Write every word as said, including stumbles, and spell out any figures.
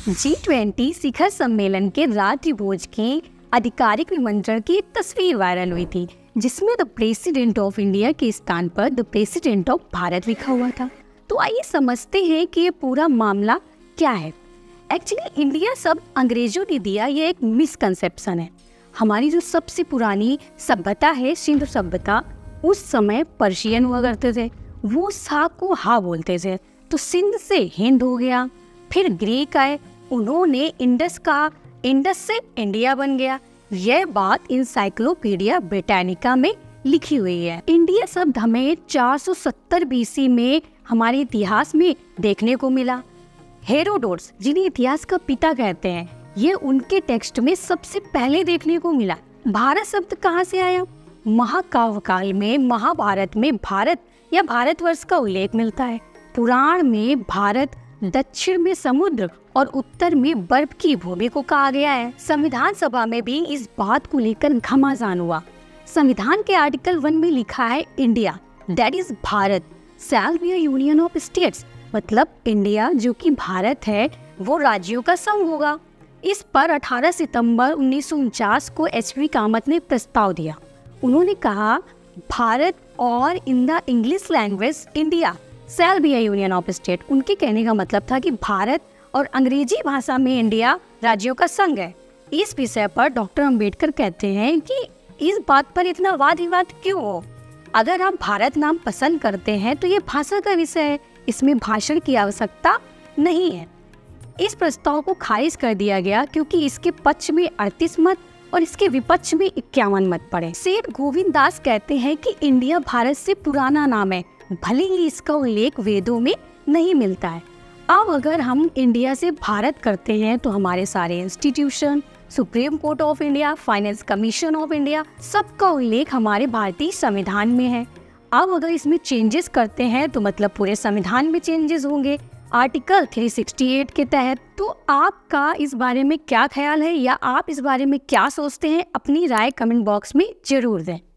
G twenty शिखर सम्मेलन के रात्रि भोज की आधिकारिक निमंत्रण की एक तस्वीर वायरल हुई थी, जिसमें द प्रेसिडेंट ऑफ इंडिया के स्थान पर द प्रेसिडेंट ऑफ भारत लिखा हुआ था। तो आइए समझते हैं कि ये पूरा मामला क्या है। एक्चुअली इंडिया सब अंग्रेजों ने दिया, ये एक मिसकंसेप्शन है। हमारी जो सबसे पुरानी सभ्यता है, सिंधु सभ्यता, उस समय पर्शियन हुआ करते थे। वो सा को हा बोलते थे, तो सिंध से हिंद हो गया। फिर ग्रीक आए, उन्होंने इंडस कहा, इंडस से इंडिया बन गया। यह बात इंसाइक्लोपीडिया ब्रिटानिका में लिखी हुई है। इंडिया शब्द हमें चार सौ सत्तर बीसी में हमारे इतिहास में देखने को मिला। हेरोडोटस, जिन्हें इतिहास का पिता कहते हैं, ये उनके टेक्स्ट में सबसे पहले देखने को मिला। भारत शब्द कहाँ से आया? महाकाव्य काल में महाभारत में भारत या भारतवर्ष का उल्लेख मिलता है। पुराण में भारत दक्षिण में समुद्र और उत्तर में बर्फ की भूमि को कहा गया है। संविधान सभा में भी इस बात को लेकर घमासान हुआ। संविधान के आर्टिकल वन में लिखा है, India that is Bharat shall be a union of states, मतलब इंडिया जो कि भारत है वो राज्यों का संघ होगा। इस पर अठारह सितंबर उन्नीस सौ उनचास को एच वी कामत ने प्रस्ताव दिया। उन्होंने कहा, भारत और in the English language India shall be a union of state. उनके कहने का मतलब था कि भारत और अंग्रेजी भाषा में इंडिया राज्यों का संघ है। इस विषय पर डॉक्टर अंबेडकर कहते हैं कि इस बात पर इतना वाद विवाद क्यों हो? अगर आप भारत नाम पसंद करते हैं तो ये भाषा का विषय है, इसमें भाषण की आवश्यकता नहीं है। इस प्रस्ताव को खारिज कर दिया गया क्योंकि इसके पक्ष में अड़तीस मत और इसके विपक्ष में इक्यावन मत पड़े। सेठ गोविंद दास कहते हैं कि इंडिया भारत से पुराना नाम है, भले ही इसका उल्लेख वेदों में नहीं मिलता है। अब अगर हम इंडिया से भारत करते हैं तो हमारे सारे institution, supreme court of India, finance commission of India, सबका उल्लेख हमारे भारतीय संविधान में है। अब अगर इसमें चेंजेस करते हैं तो मतलब पूरे संविधान में चेंजेस होंगे आर्टिकल तीन सौ अड़सठ के तहत। तो आपका इस बारे में क्या ख्याल है या आप इस बारे में क्या सोचते हैं? अपनी राय कमेंट बॉक्स में जरूर दें।